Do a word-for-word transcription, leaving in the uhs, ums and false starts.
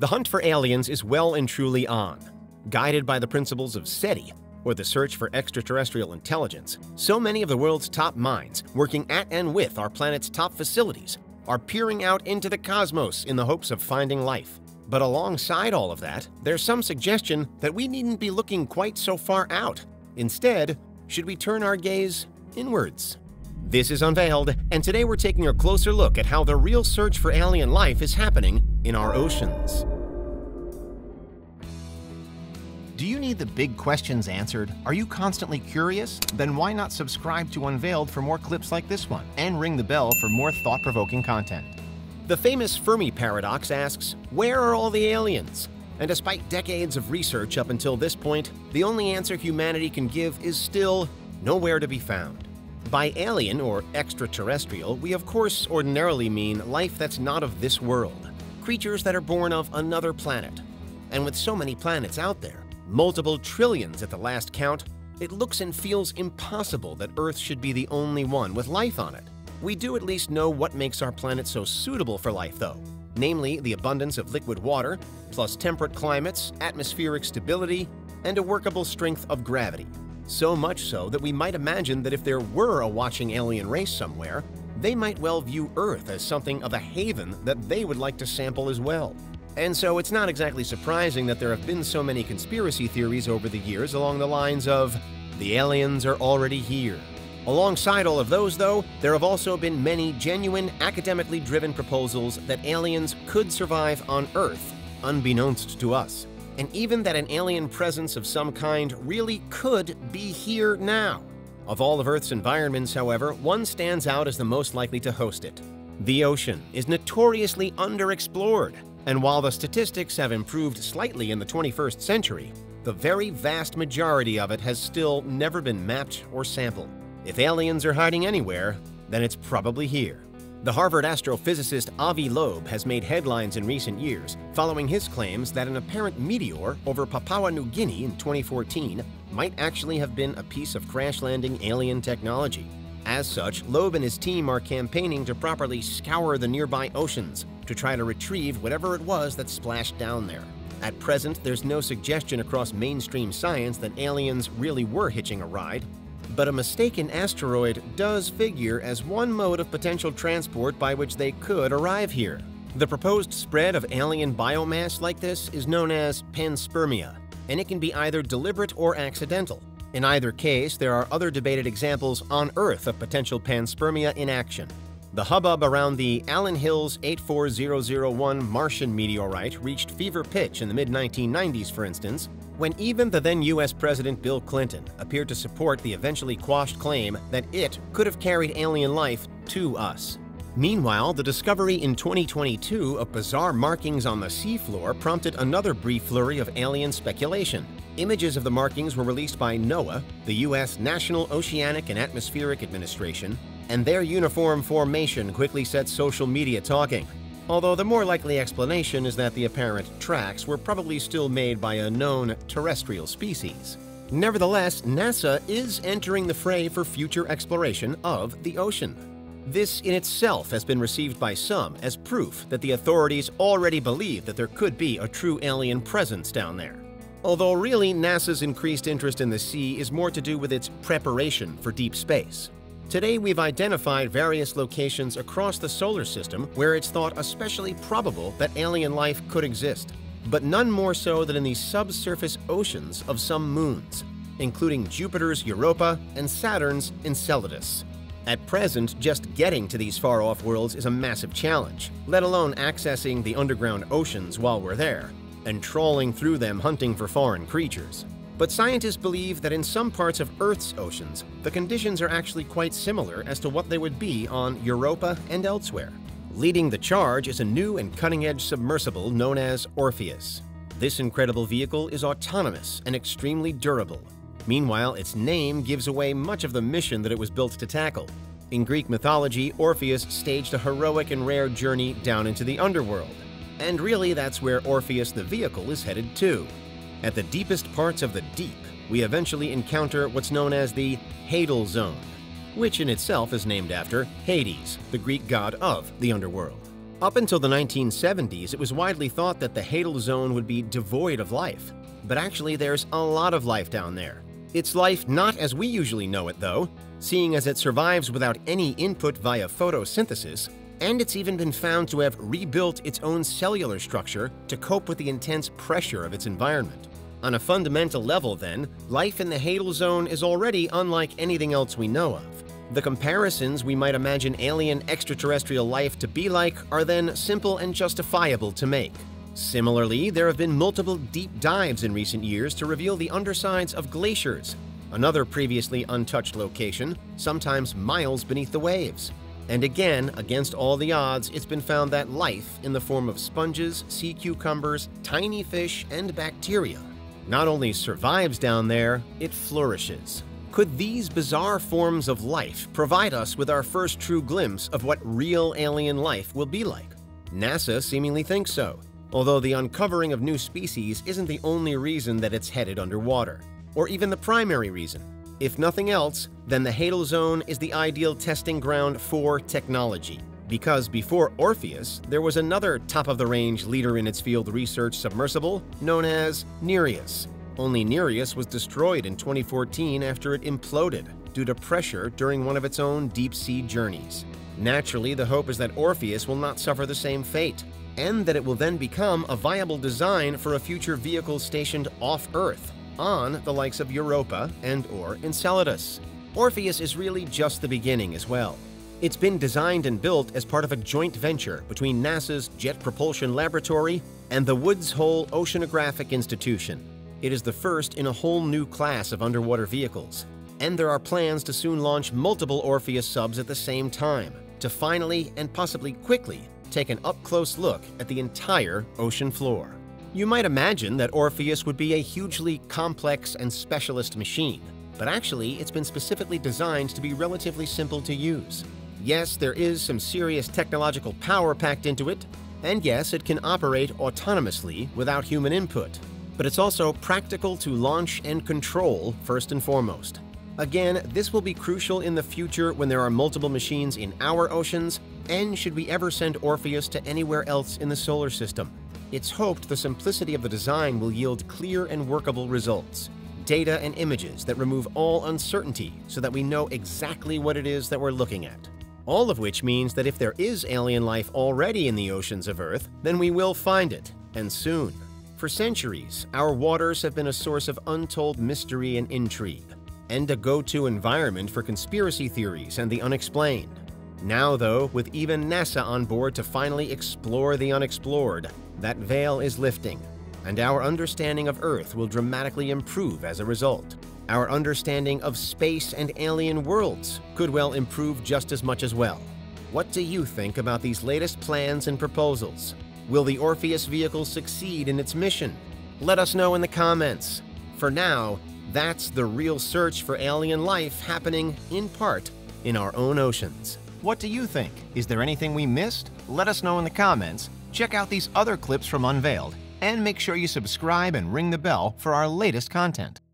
The hunt for aliens is well and truly on. Guided by the principles of SETI, or the search for extraterrestrial intelligence, so many of the world's top minds, working at and with our planet's top facilities, are peering out into the cosmos in the hopes of finding life. But alongside all of that, there's some suggestion that we needn't be looking quite so far out. Instead, should we turn our gaze inwards? This is Unveiled, and today we're taking a closer look at how the real search for alien life is happening in our oceans. Do you need the big questions answered? Are you constantly curious? Then why not subscribe to Unveiled for more clips like this one, and ring the bell for more thought-provoking content. The famous Fermi paradox asks, where are all the aliens? And despite decades of research up until this point, the only answer humanity can give is still nowhere to be found. By alien or extraterrestrial, we of course ordinarily mean life that's not of this world, creatures that are born of another planet. And with so many planets out there, multiple trillions at the last count, it looks and feels impossible that Earth should be the only one with life on it. We do at least know what makes our planet so suitable for life, though, namely the abundance of liquid water, plus temperate climates, atmospheric stability, and a workable strength of gravity. So much so that we might imagine that if there were a watching alien race somewhere, they might well view Earth as something of a haven that they would like to sample as well. And so it's not exactly surprising that there have been so many conspiracy theories over the years along the lines of, the aliens are already here. Alongside all of those, though, there have also been many genuine, academically driven proposals that aliens could survive on Earth, unbeknownst to us. And even that an alien presence of some kind really could be here now. Of all of Earth's environments, however, one stands out as the most likely to host it. The ocean is notoriously underexplored. And while the statistics have improved slightly in the twenty-first century, the very vast majority of it has still never been mapped or sampled. If aliens are hiding anywhere, then it's probably here. The Harvard astrophysicist Avi Loeb has made headlines in recent years following his claims that an apparent meteor over Papua New Guinea in twenty fourteen might actually have been a piece of crash-landing alien technology. As such, Loeb and his team are campaigning to properly scour the nearby oceans to try to retrieve whatever it was that splashed down there. At present, there's no suggestion across mainstream science that aliens really were hitching a ride, but a mistaken asteroid does figure as one mode of potential transport by which they could arrive here. The proposed spread of alien biomass like this is known as panspermia, and it can be either deliberate or accidental. In either case, there are other debated examples on Earth of potential panspermia in action. The hubbub around the Allen Hills eight four zero zero one Martian meteorite reached fever pitch in the mid nineteen nineties, for instance, when even the then U S President Bill Clinton appeared to support the eventually quashed claim that it could have carried alien life to us. Meanwhile, the discovery in twenty twenty-two of bizarre markings on the seafloor prompted another brief flurry of alien speculation. Images of the markings were released by NOAA, the U S National Oceanic and Atmospheric Administration, and their uniform formation quickly set social media talking. Although the more likely explanation is that the apparent tracks were probably still made by a known terrestrial species. Nevertheless, NASA is entering the fray for future exploration of the ocean. This in itself has been received by some as proof that the authorities already believe that there could be a true alien presence down there. Although really, NASA's increased interest in the sea is more to do with its preparation for deep space. Today, we've identified various locations across the solar system where it's thought especially probable that alien life could exist, but none more so than in the subsurface oceans of some moons, including Jupiter's Europa and Saturn's Enceladus. At present, just getting to these far-off worlds is a massive challenge, let alone accessing the underground oceans while we're there, and trawling through them hunting for foreign creatures. But scientists believe that in some parts of Earth's oceans, the conditions are actually quite similar as to what they would be on Europa and elsewhere. Leading the charge is a new and cutting-edge submersible known as Orpheus. This incredible vehicle is autonomous and extremely durable. Meanwhile, its name gives away much of the mission that it was built to tackle. In Greek mythology, Orpheus staged a heroic and rare journey down into the underworld. And really, that's where Orpheus the vehicle is headed to. At the deepest parts of the deep, we eventually encounter what's known as the Hadal Zone, which in itself is named after Hades, the Greek god of the underworld. Up until the nineteen seventies, it was widely thought that the Hadal Zone would be devoid of life. But actually, there's a lot of life down there. It's life not as we usually know it, though, seeing as it survives without any input via photosynthesis, and it's even been found to have rebuilt its own cellular structure to cope with the intense pressure of its environment. On a fundamental level, then, life in the Hadal Zone is already unlike anything else we know of. The comparisons we might imagine alien extraterrestrial life to be like are then simple and justifiable to make. Similarly, there have been multiple deep dives in recent years to reveal the undersides of glaciers, another previously untouched location, sometimes miles beneath the waves. And again, against all the odds, it's been found that life in the form of sponges, sea cucumbers, tiny fish, and bacteria not only survives down there, it flourishes. Could these bizarre forms of life provide us with our first true glimpse of what real alien life will be like? NASA seemingly thinks so, although the uncovering of new species isn't the only reason that it's headed underwater, or even the primary reason. If nothing else, then the Hadal Zone is the ideal testing ground for technology. Because before Orpheus, there was another top-of-the-range leader in its field research submersible known as Nereus. Only Nereus was destroyed in twenty fourteen after it imploded due to pressure during one of its own deep-sea journeys. Naturally, the hope is that Orpheus will not suffer the same fate, and that it will then become a viable design for a future vehicle stationed off-Earth, on the likes of Europa and or Enceladus. Orpheus is really just the beginning as well. It's been designed and built as part of a joint venture between NASA's Jet Propulsion Laboratory and the Woods Hole Oceanographic Institution. It is the first in a whole new class of underwater vehicles, and there are plans to soon launch multiple Orpheus subs at the same time, to finally and possibly quickly take an up-close look at the entire ocean floor. You might imagine that Orpheus would be a hugely complex and specialist machine, but actually it's been specifically designed to be relatively simple to use. Yes, there is some serious technological power packed into it, and yes, it can operate autonomously without human input, but it's also practical to launch and control first and foremost. Again, this will be crucial in the future when there are multiple machines in our oceans, and should we ever send Orpheus to anywhere else in the solar system. It's hoped the simplicity of the design will yield clear and workable results, data and images that remove all uncertainty so that we know exactly what it is that we're looking at. All of which means that if there is alien life already in the oceans of Earth, then we will find it, and soon. For centuries, our waters have been a source of untold mystery and intrigue, and a go-to environment for conspiracy theories and the unexplained. Now, though, with even NASA on board to finally explore the unexplored, that veil is lifting, and our understanding of Earth will dramatically improve as a result. Our understanding of space and alien worlds could well improve just as much as well. What do you think about these latest plans and proposals? Will the Orpheus vehicle succeed in its mission? Let us know in the comments. For now, that's the real search for alien life happening, in part, in our own oceans. What do you think? Is there anything we missed? Let us know in the comments. Check out these other clips from Unveiled, and make sure you subscribe and ring the bell for our latest content.